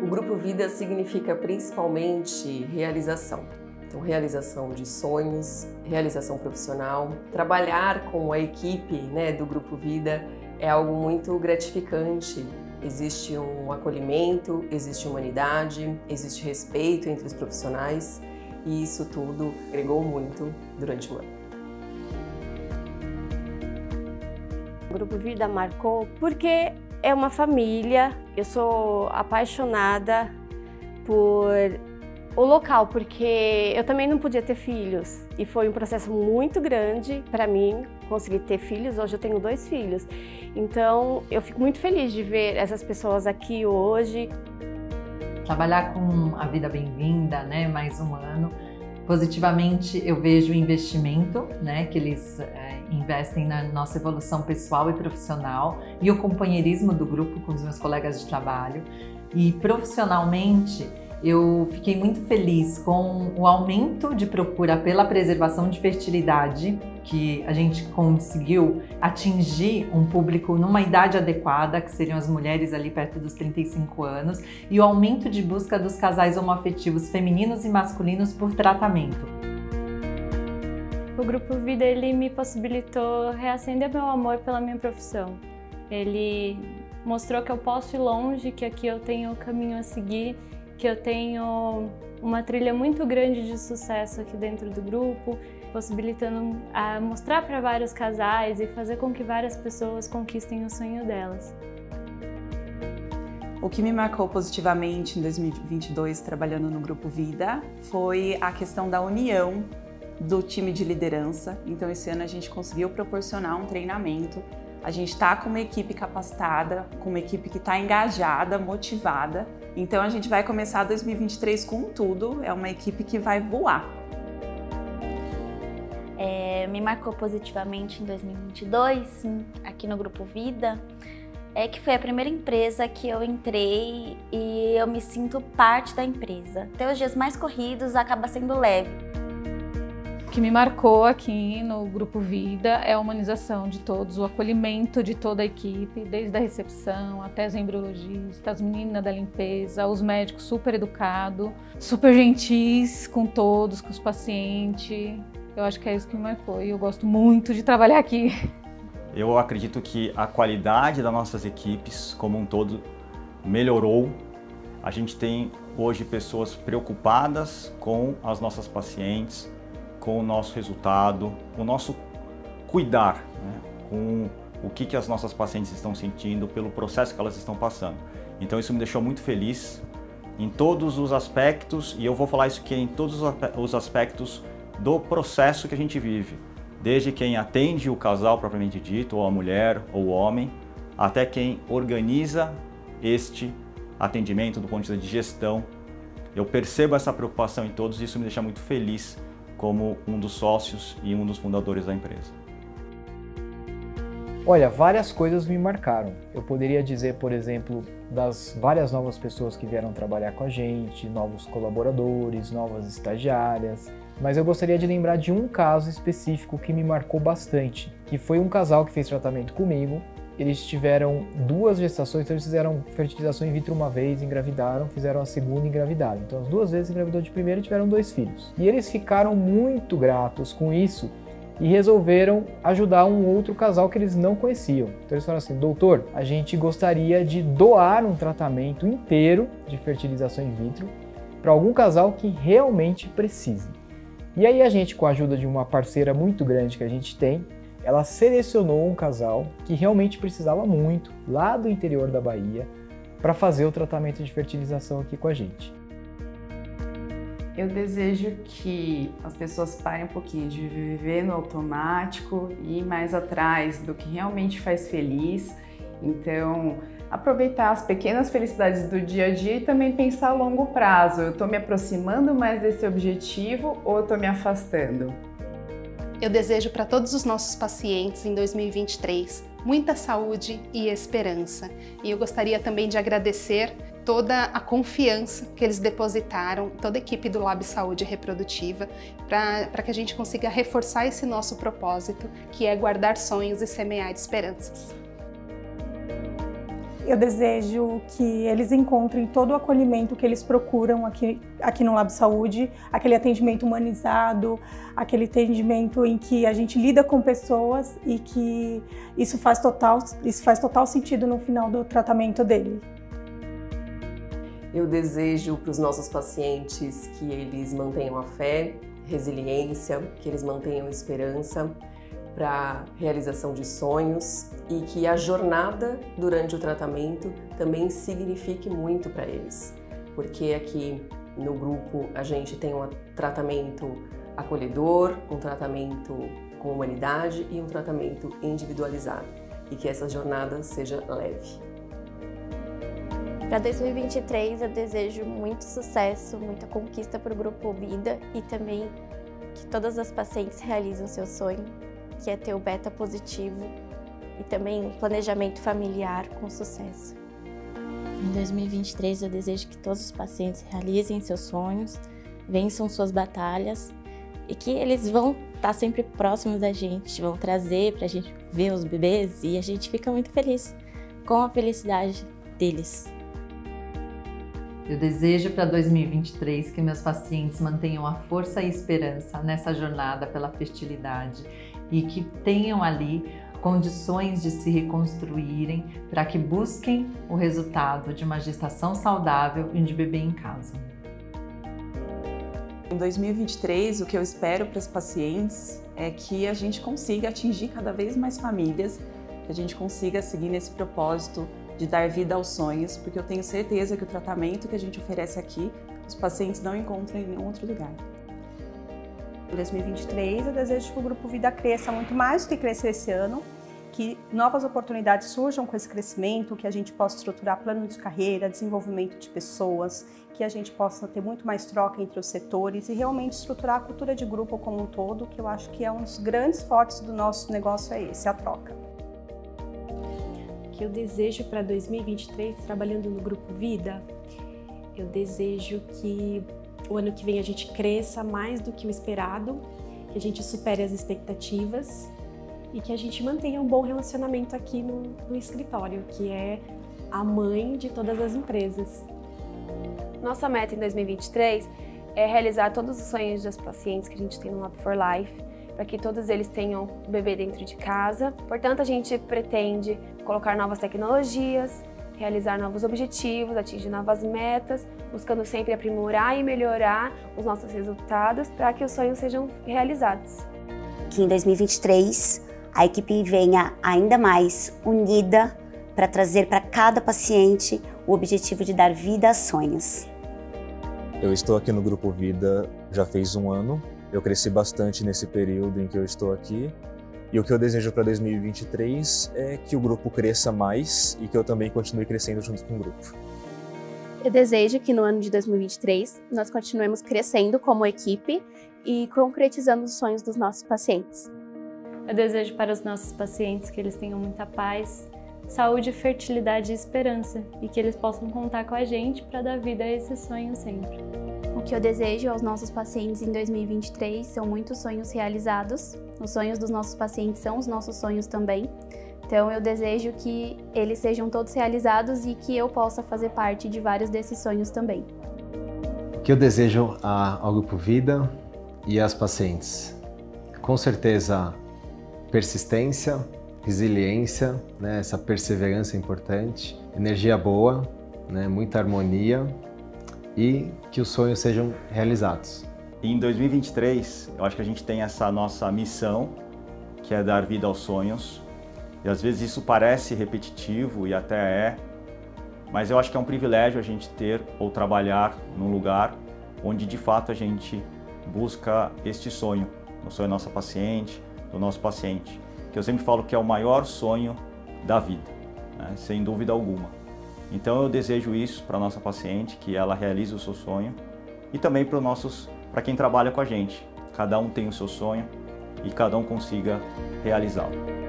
O Grupo Vida significa principalmente realização. Então, realização de sonhos, realização profissional. Trabalhar com a equipe, do Grupo Vida é algo muito gratificante. Existe um acolhimento, existe humanidade, existe respeito entre os profissionais e isso tudo agregou muito durante o ano. O Grupo Vida marcou porque é uma família. Eu sou apaixonada por o local, porque eu também não podia ter filhos e foi um processo muito grande para mim conseguir ter filhos. Hoje eu tenho 2 filhos, então eu fico muito feliz de ver essas pessoas aqui hoje. Trabalhar com a Vida Bem-vinda, mais um ano, positivamente eu vejo o investimento, que eles investem na nossa evolução pessoal e profissional e o companheirismo do grupo com os meus colegas de trabalho. E profissionalmente, eu fiquei muito feliz com o aumento de procura pela preservação de fertilidade, que a gente conseguiu atingir um público numa idade adequada, que seriam as mulheres ali perto dos 35 anos, e o aumento de busca dos casais homoafetivos femininos e masculinos por tratamento. O Grupo Vida ele me possibilitou reacender meu amor pela minha profissão. Ele mostrou que eu posso ir longe, que aqui eu tenho o caminho a seguir, que eu tenho uma trilha muito grande de sucesso aqui dentro do grupo, possibilitando a mostrar para vários casais e fazer com que várias pessoas conquistem o sonho delas. O que me marcou positivamente em 2022 trabalhando no Grupo Vida foi a questão da união do time de liderança. Então esse ano a gente conseguiu proporcionar um treinamento. A gente está com uma equipe capacitada, com uma equipe que está engajada, motivada. Então a gente vai começar 2023 com tudo, é uma equipe que vai voar. Me marcou positivamente em 2022, aqui no Grupo Vida, que foi a primeira empresa que eu entrei e eu me sinto parte da empresa. Até os dias mais corridos acaba sendo leve. O que me marcou aqui no Grupo Vida é a humanização de todos, o acolhimento de toda a equipe, desde a recepção até as embriologistas, as meninas da limpeza, os médicos super educados, super gentis com todos, com os pacientes. Eu acho que é isso que me marcou e eu gosto muito de trabalhar aqui. Eu acredito que a qualidade das nossas equipes como um todo melhorou. A gente tem hoje pessoas preocupadas com as nossas pacientes, com o nosso resultado, com o nosso cuidar, com o que as nossas pacientes estão sentindo, pelo processo que elas estão passando. Então isso me deixou muito feliz em todos os aspectos, e eu vou falar isso aqui em todos os aspectos do processo que a gente vive. Desde quem atende o casal propriamente dito, ou a mulher, ou o homem, até quem organiza este atendimento do ponto de vista de gestão. Eu percebo essa preocupação em todos e isso me deixa muito feliz como um dos sócios e um dos fundadores da empresa. Olha, várias coisas me marcaram. Eu poderia dizer, por exemplo, das várias novas pessoas que vieram trabalhar com a gente, novos colaboradores, novas estagiárias, mas eu gostaria de lembrar de um caso específico que me marcou bastante, que foi um casal que fez tratamento comigo. Eles tiveram 2 gestações, então eles fizeram fertilização in vitro uma vez, engravidaram, fizeram a segunda e engravidaram. Então as 2 vezes engravidou de primeira e tiveram 2 filhos. E eles ficaram muito gratos com isso e resolveram ajudar um outro casal que eles não conheciam. Então eles falaram assim: doutor, a gente gostaria de doar um tratamento inteiro de fertilização in vitro para algum casal que realmente precise. E aí a gente, com a ajuda de uma parceira muito grande que a gente tem, ela selecionou um casal que realmente precisava muito, lá do interior da Bahia, para fazer o tratamento de fertilização aqui com a gente. Eu desejo que as pessoas parem um pouquinho de viver no automático e ir mais atrás do que realmente faz feliz. Então, aproveitar as pequenas felicidades do dia a dia e também pensar a longo prazo. Eu estou me aproximando mais desse objetivo ou eu estou me afastando? Eu desejo para todos os nossos pacientes em 2023 muita saúde e esperança. E eu gostaria também de agradecer toda a confiança que eles depositaram, toda a equipe do Lab Saúde Reprodutiva, para que a gente consiga reforçar esse nosso propósito, que é guardar sonhos e semear esperanças. Eu desejo que eles encontrem todo o acolhimento que eles procuram aqui no Lab Saúde, aquele atendimento humanizado, aquele atendimento em que a gente lida com pessoas e que isso faz total sentido no final do tratamento dele. Eu desejo para os nossos pacientes que eles mantenham a fé, resiliência, que eles mantenham esperança para a realização de sonhos e que a jornada durante o tratamento também signifique muito para eles, porque aqui no grupo a gente tem um tratamento acolhedor, um tratamento com humanidade e um tratamento individualizado, e que essa jornada seja leve. Para 2023 eu desejo muito sucesso, muita conquista para o Grupo Vida e também que todas as pacientes realizem o seu sonho, que é ter o beta positivo e também um planejamento familiar com sucesso. Em 2023 eu desejo que todos os pacientes realizem seus sonhos, vençam suas batalhas e que eles vão estar sempre próximos da gente, vão trazer para a gente ver os bebês e a gente fica muito feliz com a felicidade deles. Eu desejo para 2023 que meus pacientes mantenham a força e esperança nessa jornada pela fertilidade e que tenham ali condições de se reconstruírem para que busquem o resultado de uma gestação saudável e de bebê em casa. Em 2023, o que eu espero para as pacientes é que a gente consiga atingir cada vez mais famílias, que a gente consiga seguir nesse propósito de dar vida aos sonhos, porque eu tenho certeza que o tratamento que a gente oferece aqui, os pacientes não encontram em nenhum outro lugar. Em 2023, eu desejo que o Grupo Vida cresça muito mais do que cresceu esse ano, que novas oportunidades surjam com esse crescimento, que a gente possa estruturar plano de carreira, desenvolvimento de pessoas, que a gente possa ter muito mais troca entre os setores e realmente estruturar a cultura de grupo como um todo, que eu acho que é um dos grandes fortes do nosso negócio, é esse, a troca. Que eu desejo para 2023, trabalhando no Grupo Vida, eu desejo que o ano que vem a gente cresça mais do que o esperado, que a gente supere as expectativas e que a gente mantenha um bom relacionamento aqui no escritório, que é a mãe de todas as empresas. Nossa meta em 2023 é realizar todos os sonhos dos pacientes que a gente tem no Lab for Life, para que todos eles tenham o bebê dentro de casa. Portanto, a gente pretende colocar novas tecnologias, realizar novos objetivos, atingir novas metas, buscando sempre aprimorar e melhorar os nossos resultados para que os sonhos sejam realizados. Que em 2023 a equipe venha ainda mais unida para trazer para cada paciente o objetivo de dar vida a sonhos. Eu estou aqui no Grupo Vida já fez um ano. Eu cresci bastante nesse período em que eu estou aqui e o que eu desejo para 2023 é que o grupo cresça mais e que eu também continue crescendo junto com o grupo. Eu desejo que no ano de 2023 nós continuemos crescendo como equipe e concretizando os sonhos dos nossos pacientes. Eu desejo para os nossos pacientes que eles tenham muita paz, saúde, fertilidade e esperança e que eles possam contar com a gente para dar vida a esses sonhos sempre. O que eu desejo aos nossos pacientes em 2023 são muitos sonhos realizados. Os sonhos dos nossos pacientes são os nossos sonhos também. Então eu desejo que eles sejam todos realizados e que eu possa fazer parte de vários desses sonhos também. O que eu desejo ao Grupo Vida e às pacientes? Com certeza, persistência, resiliência, né? Essa perseverança é importante, energia boa, né? Muita harmonia e que os sonhos sejam realizados. Em 2023, eu acho que a gente tem essa nossa missão, que é dar vida aos sonhos. E às vezes isso parece repetitivo e até é, mas eu acho que é um privilégio a gente ter ou trabalhar num lugar onde de fato a gente busca este sonho, o sonho da nossa paciente, do nosso paciente, que eu sempre falo que é o maior sonho da vida, né? Sem dúvida alguma. Então eu desejo isso para a nossa paciente, que ela realize o seu sonho e também para quem trabalha com a gente. Cada um tem o seu sonho e cada um consiga realizá-lo.